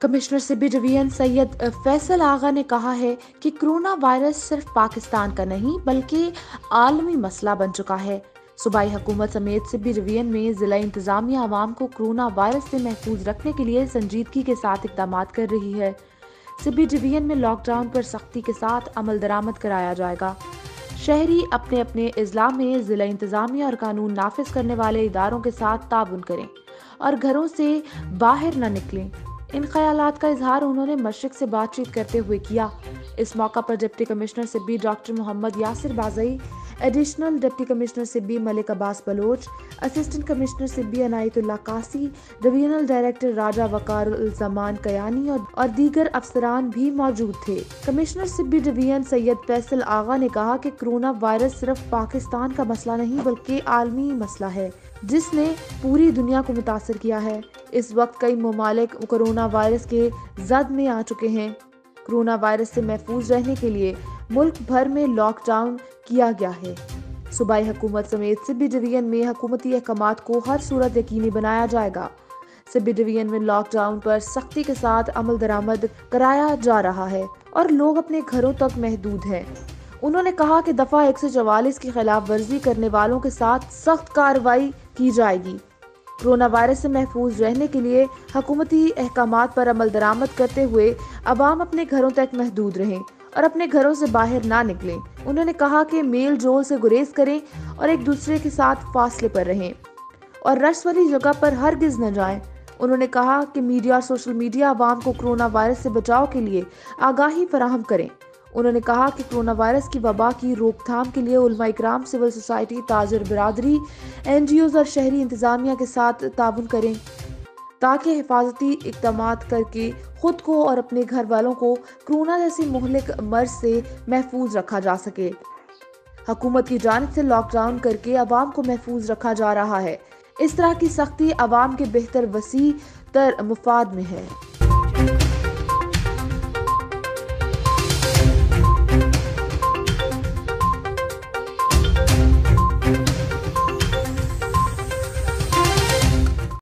Commissioner Sibi division Syed Faisal Agha ने कहा है कि कोरोना वायरस सिर्फ पाकिस्तान का नहीं बल्कि आलमी मसला बन चुका है। सूबाई हुकूमत समेत सिबी डिवीजन में जिला इंतजामिया आवाम को कोरोना वायरस से महफूज रखने के लिए संजीदगी के साथ इक़दाम कर रही है। सिबी डिवीजन में लॉकडाउन पर सख्ती के साथ अमल दरामद कराया जाएगा। शहरी अपने अपने इजला में जिला इंतजामिया और कानून नाफिज करने वाले इदारों के साथ ताउन करें और घरों से बाहर न निकलें। इन ख्यालात का इजहार उन्होंने मशरिक से बातचीत करते हुए किया। इस मौका पर deputy commissioner Sibi doctor Mohammad Yasir Bazai, additional deputy commissioner Sibi Malik Abbas Baloch, assistant commissioner Sibi Inayatullah Kasi, divisional director Raja Waqarul Zaman Kayani और दीगर अफसरान भी मौजूद थे। कमिश्नर सिब्बी डिवीजन सैयद फैसल आगा ने कहा कि कोरोना वायरस सिर्फ पाकिस्तान का मसला नहीं बल्कि आलमी मसला है जिसने पूरी दुनिया को मुतासर किया है। इस वक्त कई ममालिक कोरोना वायरस के जद में आ चुके हैं। कोरोना वायरस से महफूज रहने के लिए मुल्क भर में लॉकडाउन किया गया है। सूबाई हुकूमत समेत सिब्बी डिवीजन में हुकूमती अहकामात को हर सूरत यकीनी बनाया जाएगा। सिब्बी डिवीजन में लॉकडाउन पर सख्ती के साथ अमल दरामद कराया जा रहा है और लोग अपने घरों तक महदूद हैं। उन्होंने कहा कि दफा 144 की खिलाफ वर्जी करने वालों के साथ सख्त कार्रवाई की जाएगी। कोरोना वायरस से महफूज रहने के लिए हुकूमती अहकामात पर अमल दरामद करते हुए अवाम अपने घरों तक महदूद रहें और अपने घरों से बाहर ना निकलें। उन्होंने कहा कि मेल जोल से गुरेज करें और एक दूसरे के साथ फासले पर रहें और रश वाली जगह पर हरगिज न जाएं। उन्होंने कहा कि मीडिया और सोशल मीडिया अवाम को कोरोना वायरस से बचाव के लिए आगाही फराहम करें। उन्होंने कहा कि कोरोना वायरस की वबा की रोकथाम के लिए उलमा इकराम, सिविल सोसाइटी, ताजिर बिरादरी, NGOs और शहरी इंतजामिया के साथ ताउन करें ताकि हिफाजती इक़दामात करके खुद को और अपने घर वालों को कोरोना जैसी मुहलिक मर्ज से महफूज रखा जा सके। हुकूमत की जानिब से लॉकडाउन करके अवाम को महफूज रखा जा रहा है। इस तरह की सख्ती अवाम के बेहतर वसी तर मुफाद में है।